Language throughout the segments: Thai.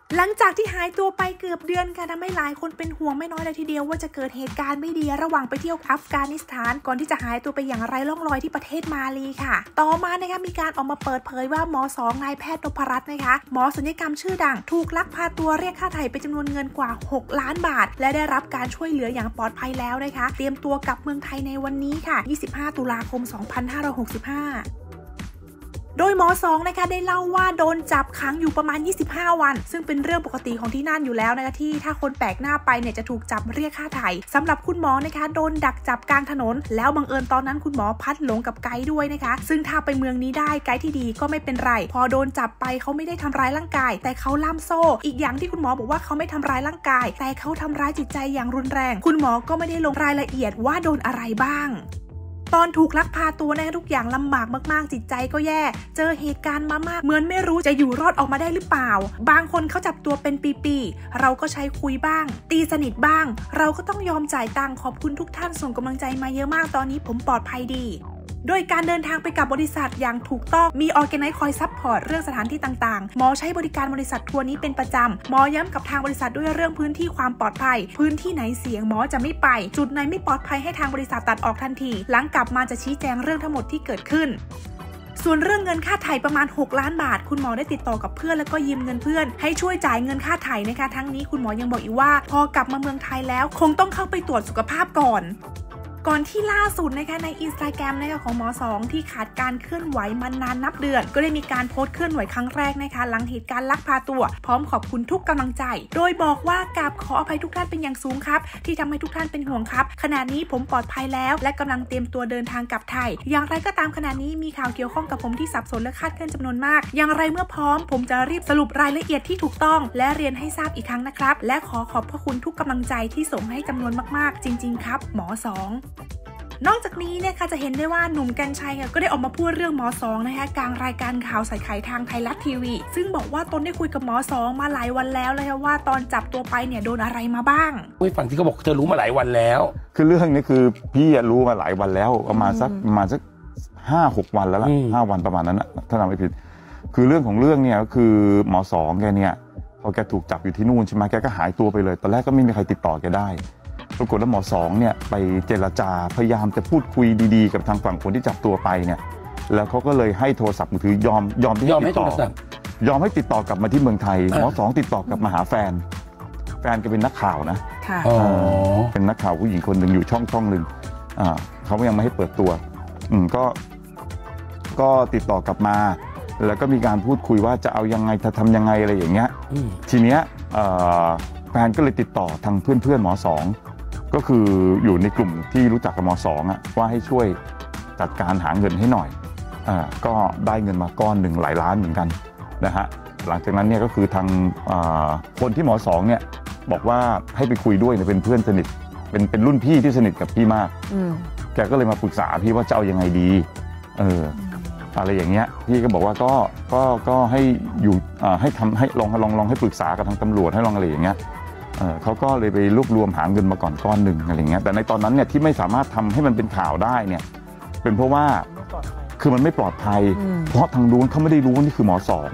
หลังจากที่หายตัวไปเกือบเดือนค่ะทำให้หลายคนเป็นห่วงไม่น้อยเลยทีเดียวว่าจะเกิดเหตุการณ์ไม่ดีระหว่างไปเที่ยวอัฟกานิสถานก่อนที่จะหายตัวไปอย่างไร้ร่องรอยที่ประเทศมาลีค่ะต่อมานะคะมีการออกมาเปิดเผยว่าหมอ2นายแพทย์นพรัตน์นะคะหมอศัลยกรรมชื่อดังถูกลักพาตัวเรียกค่าไถ่เป็นจำนวนเงินกว่า6 ล้านบาทและได้รับการช่วยเหลืออย่างปลอดภัยแล้วนะคะเตรียมตัวกลับเมืองไทยในวันนี้ค่ะ25 ตุลาคม 2565โดยหมอ2นะคะได้เล่าว่าโดนจับขังอยู่ประมาณ25 วันซึ่งเป็นเรื่องปกติของที่นั่นอยู่แล้วนะคะที่ถ้าคนแปลกหน้าไปเนี่ยจะถูกจับเรียกค่าไถ่สำหรับคุณหมอนะคะโดนดักจับกลางถนนแล้วบังเอิญตอนนั้นคุณหมอพัดหลงกับไกด์ด้วยนะคะซึ่งถ้าไปเมืองนี้ได้ไกด์ที่ดีก็ไม่เป็นไรพอโดนจับไปเขาไม่ได้ทำร้ายร่างกายแต่เขาล่ามโซ่อีกอย่างที่คุณหมอบอกว่าเขาไม่ทำร้ายร่างกายแต่เขาทำร้ายจิตใจอย่างรุนแรงคุณหมอก็ไม่ได้ลงรายละเอียดว่าโดนอะไรบ้างตอนถูกลักพาตัวนะทุกอย่างลำบากมากๆจิตใจก็แย่เจอเหตุการณ์มามากเหมือนไม่รู้จะอยู่รอดออกมาได้หรือเปล่าบางคนเขาจับตัวเป็นปีๆเราก็ใช้คุยบ้างตีสนิทบ้างเราก็ต้องยอมจ่ายตังค์ขอบคุณทุกท่านส่งกำลังใจมาเยอะมากตอนนี้ผมปลอดภัยดีโดยการเดินทางไปกับบริษัทอย่างถูกต้องมีออร์แกไนซ์คอยซัพพอร์ตเรื่องสถานที่ต่างๆหมอใช้บริการบริษัททัวร์นี้เป็นประจำหมอย้ำกับทางบริษัทด้วยเรื่องพื้นที่ความปลอดภัยพื้นที่ไหนเสี่ยงหมอจะไม่ไปจุดไหนไม่ปลอดภัยให้ทางบริษัทตัดออกทันทีหลังกลับมาจะชี้แจงเรื่องทั้งหมดที่เกิดขึ้นส่วนเรื่องเงินค่าไถ่ประมาณ6 ล้านบาทคุณหมอได้ติดต่อกับเพื่อนแล้วก็ยืมเงินเพื่อนให้ช่วยจ่ายเงินค่าไถ่นะคะทั้งนี้คุณหมอยังบอกอีกว่าพอกลับมาเมืองไทยแล้วคงต้องเข้าไปตรวจสุขภาพก่อนที่ล่าสุดนะคะใน Instagram นะคะของหมอ2ที่ขาดการเคลื่อนไหวมานานนับเดือนก็ได้มีการโพสต์เคลื่อนไหวครั้งแรกนะคะหลังเหตุการณ์ลักพาตัวพร้อมขอบคุณทุกกำลังใจโดยบอกว่ากราบขออภัยทุกท่านเป็นอย่างสูงครับที่ทำให้ทุกท่านเป็นห่วงครับขณะนี้ผมปลอดภัยแล้วและกำลังเตรียมตัวเดินทางกลับไทยอย่างไรก็ตามขณะนี้มีข่าวเกี่ยวข้องกับผมที่สับสนและคาดเคลื่อนจำนวนมากอย่างไรเมื่อพร้อมผมจะรีบสรุปรายละเอียดที่ถูกต้องและเรียนให้ทราบอีกครั้งนะครับและขอบพระคุณทุกกำลังใจที่ส่งให้จำนวนมากๆจริงๆครับหมอ2นอกจากนี้เนี่ยค่ะจะเห็นได้ว่าหนุ่มกรรชัยก็ได้ออกมาพูดเรื่องหมอ2นะคะกลางรายการข่าวใส่ไข่ทางไทยรัฐทีวีซึ่งบอกว่าตนได้คุยกับหมอ2มาหลายวันแล้วเลยว่าตอนจับตัวไปเนี่ยโดนอะไรมาบ้างฝั่งที่เขาบอกเธอรู้มาหลายวันแล้วคือเรื่องนี้คือพี่รู้มาหลายวันแล้วประมาณสัก5-6 วันแล้วล่ะ5 วันประมาณนั้นนะถ้าจำไม่ผิดคือเรื่องของเรื่องเนี่ยก็คือหมอ2แกเนี่ยพอแกถูกจับอยู่ที่นู่นใช่ไหมแกก็หายตัวไปเลยตอนแรกก็ไม่มีใครติดต่อแกได้ปรากฏว่าหมอ2เนี่ยไปเจรจาพยายามจะพูดคุยดีๆกับทางฝั่งคนที่จับตัวไปเนี่ยแล้วเขาก็เลยให้โทรศัพท์มือถือยอมที่จะติดต่อยอมให้ติดต่อกลับมาที่เมืองไทยหมอ2ติดต่อกลับมาหาแฟนก็เป็นนักข่าวนะเป็นนักข่าวผู้หญิงคนหนึ่งอยู่ช่องหนึ่งเขายังไม่ให้เปิดตัวก็ติดต่อกลับมาแล้วก็มีการพูดคุยว่าจะเอายังไงจะทำยังไงอะไรอย่างเงี้ยทีเนี้ยแฟนก็เลยติดต่อทางเพื่อนหมอ2ก็คืออยู่ในกลุ่มที่รู้จักกับหมอ2ว่าให้ช่วยจัดการหาเงินให้หน่อยก็ได้เงินมาก้อนหนึ่งหลายล้านเหมือนกันนะฮะหลังจากนั้นเนี่ยก็คือทางคนที่หมอ2เนี่ยบอกว่าให้ไปคุยด้วยเนี่ยเป็นเพื่อนสนิทเป็นรุ่นพี่ที่สนิทกับพี่มากแกก็เลยมาปรึกษาพี่ว่าจะเอายังไงดีอะไรอย่างเงี้ยพี่ก็บอกว่าก็ให้อยู่ให้ลองให้ปรึกษากับทางตำรวจให้ลองอะไรอย่างเงี้ยเขาก็เลยไปรวบรวมหาเงินมาก่อนก้อนหนึ่งอะไรเงี้ยแต่ในตอนนั้นเนี่ยที่ไม่สามารถทำให้มันเป็นข่าวได้เนี่ยเป็นเพราะว่าคือมันไม่ปลอดภัยเพราะทางนู้นเขาไม่ได้รู้ว่านี่คือหมอ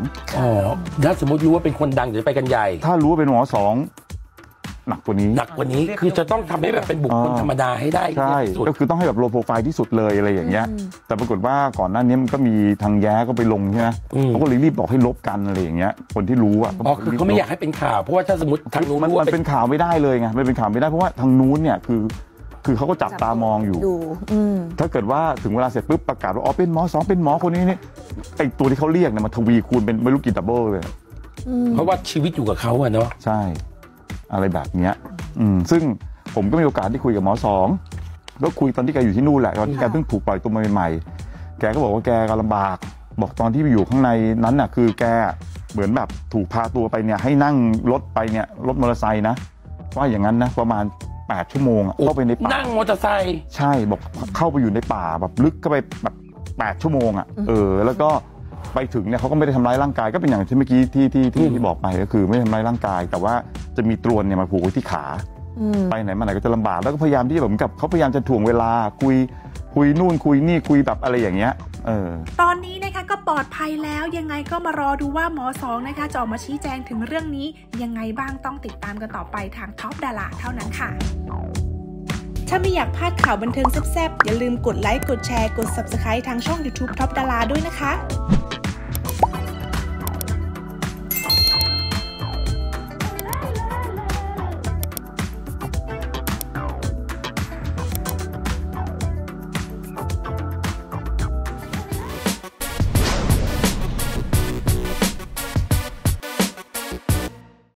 2 ถ้าสมมติรู้ว่าเป็นคนดังเดี๋ยวไปกันใหญ่ถ้ารู้ว่าเป็นหมอ2หนักกว่านี้คือจะต้องทำให้แบบเป็นบุคคลธรรมดาให้ได้ใช่ก็คือต้องให้แบบโลโปรไฟล์ที่สุดเลยอะไรอย่างเงี้ยแต่ปรากฏว่าก่อนหน้านี้มันก็มีทางแย้ก็ไปลงใช่ไหมเขาก็เลยรีบบอกให้ลบกันอะไรอย่างเงี้ยคนที่รู้คือเขาไม่อยากให้เป็นข่าวเพราะว่าถ้าสมมติทางนู้นมันเป็นข่าวไม่ได้เลยไงมันเป็นข่าวไม่ได้เพราะว่าทางนู้นเนี่ยคือเขาก็จับตามองอยู่ถ้าเกิดว่าถึงเวลาเสร็จปุ๊บประกาศว่าเป็นหมอ2เป็นหมอคนนี้นี่ไอตัวที่เขาเรียกเนี่ยมันทวีคูณเป็นไม่รู้กี่ดับเบิลเลยเพราะว่าชีวิตอยู่กับเขาอะเนาะใช่อะไรแบบเนี้ยซึ่งผมก็มีโอกาสที่คุยกับหมอ2ก็คุยตอนที่แกอยู่ที่นู่นแหละตอนที่แกเพิ่งถูกปล่อยตัวมาใหม่ๆแกก็บอกว่าแกก็ลำบากบอกตอนที่อยู่ข้างในนั้นน่ะคือแกเหมือนแบบถูกพาตัวไปเนี่ยให้นั่งรถไปเนี่ยรถมอเตอร์ไซค์นะว่าอย่างนั้นนะประมาณ8 ชั่วโมงเข้าไปในป่านั่งมอเตอร์ไซค์ใช่บอกเข้าไปอยู่ในป่าแบบลึกเข้าไปแบบ8 ชั่วโมงแล้วก็ไปถึงเนี่ยเขาก็ไม่ได้ทำร้ายร่างกายก็เป็นอย่างที่เมื่อกี้ที่บอกไปก็คือไม่ทำร้ายร่างกายแต่ว่าจะมีตรวนเนี่ยมาผูกไว้ที่ขาไปไหนมาไหนก็จะลำบากแล้วก็พยายามที่แบบเหมือนกับเขาพยายามจะถ่วงเวลาคุยนู่นคุยนี่คุยแบบอะไรอย่างเงี้ยตอนนี้นะคะก็ปลอดภัยแล้วยังไงก็มารอดูว่าหมอสองนะคะจะออกมาชี้แจงถึงเรื่องนี้ยังไงบ้างต้องติดตามกันต่อไปทางท็อปดาราเท่านั้นค่ะถ้าไม่อยากพลาดข่าวบันเทิงแซ่บๆอย่าลืมกดไลค์กดแชร์กด Subscribe ทางช่อง YouTube ท็อปดาราด้วยนะคะ